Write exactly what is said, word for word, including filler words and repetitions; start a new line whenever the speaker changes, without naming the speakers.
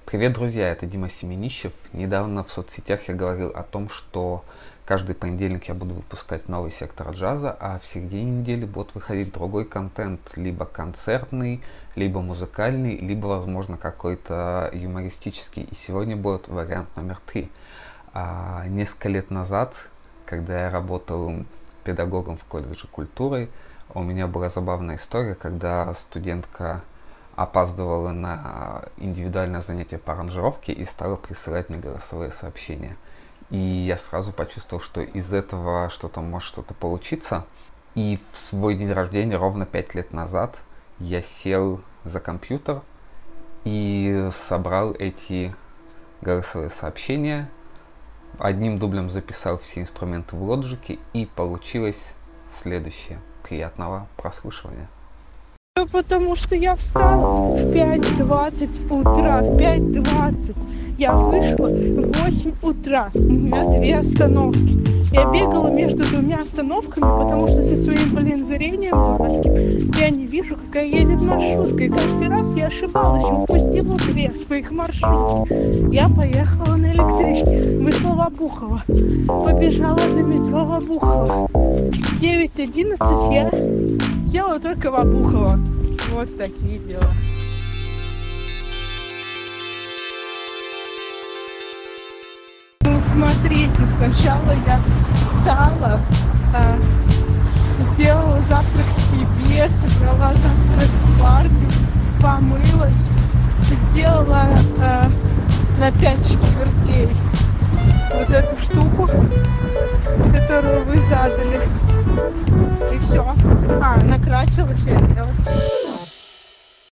Привет, друзья, это Дима Семенищев. Недавно в соцсетях я говорил о том, что каждый понедельник я буду выпускать новый сектор джаза, а в середине недели будет выходить другой контент, либо концертный, либо музыкальный, либо, возможно, какой-то юмористический. И сегодня будет вариант номер три. А, несколько лет назад, когда я работал педагогом в колледже культуры, у меня была забавная история, когда студентка опаздывала на индивидуальное занятие по аранжировке и стала присылать мне голосовые сообщения. И я сразу почувствовал, что из этого что-то может что-то получиться. И в свой день рождения, ровно пять лет назад, я сел за компьютер и собрал эти голосовые сообщения. Одним дублем записал все инструменты в Logic, и получилось следующее. Приятного прослушивания.
Потому что я встала в пять двадцать утра, в пять двадцать я вышла в восемь утра, у меня две остановки. Я бегала между двумя остановками, потому что со своим, блин, зрением дурацким я не вижу, какая едет маршрутка. И каждый раз я ошибалась, упустила две своих маршрутки. Я поехала на электричке, вышла в Обухово, побежала до метро в Обухово. В девять одиннадцать я села только в Обухово. Вот такие дела. Ну, смотрите, сначала я встала, а, сделала завтрак себе, собрала завтрак в парке, помылась, сделала а, на пять четвертей вот эту штуку, которую вы задали. И все. А, накрасилась и оделась.